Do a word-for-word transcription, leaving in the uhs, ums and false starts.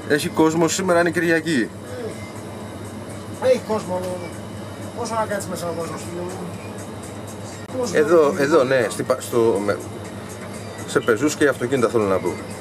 Έχει κόσμο σήμερα, είναι Κυριακή. Έχει κόσμο. Πόσο να κάτσει μέσα ο κόσμος, φίλε μου. Εδώ, εδώ, ναι, στη, στο, με, σε πεζούς και αυτοκίνητα θέλω να πω.